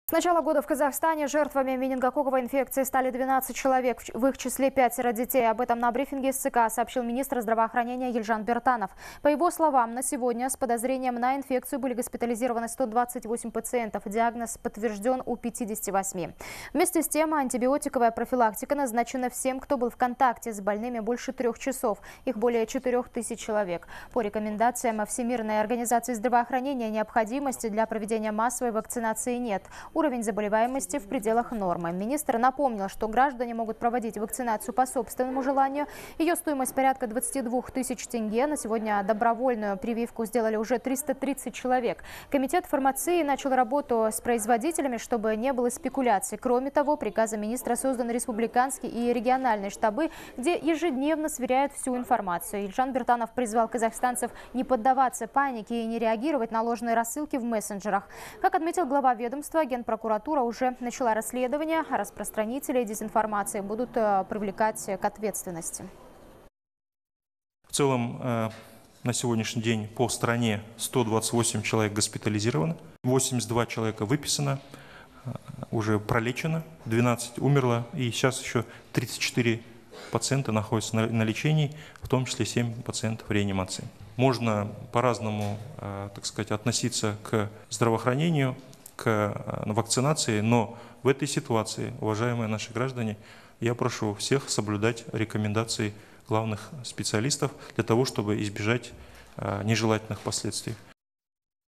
С начала года в Казахстане жертвами менингококковой инфекции стали 12 человек, в их числе 5 детей. Об этом на брифинге СЦК сообщил министр здравоохранения Елжан Биртанов. По его словам, на сегодня с подозрением на инфекцию были госпитализированы 128 пациентов. Диагноз подтвержден у 58. Вместе с тем, антибиотиковая профилактика назначена всем, кто был в контакте с больными больше 3 часов. Их более 4000 человек. По рекомендациям Всемирной организации здравоохранения необходимости для проведения массовой вакцинации нет. Уровень заболеваемости в пределах нормы. Министр напомнил, что граждане могут проводить вакцинацию по собственному желанию. Ее стоимость порядка 22 тысяч тенге. На сегодня добровольную прививку сделали уже 330 человек. Комитет фармации начал работу с производителями, чтобы не было спекуляций. Кроме того, приказом министра создан республиканский и региональные штабы, где ежедневно сверяют всю информацию. Елжан Биртанов призвал казахстанцев не поддаваться панике и не реагировать на ложные рассылки в мессенджерах. Как отметил глава ведомства, Генпрокуратура уже начала расследование, а распространители дезинформации будут привлекать к ответственности. В целом, на сегодняшний день по стране 128 человек госпитализировано, 82 человека выписано, уже пролечено, 12 умерло, и сейчас еще 34 пациента находятся на лечении, в том числе 7 пациентов в реанимации. Можно по-разному, так сказать, относиться к здравоохранению, к вакцинации, но в этой ситуации, уважаемые наши граждане, я прошу всех соблюдать рекомендации главных специалистов для того, чтобы избежать нежелательных последствий.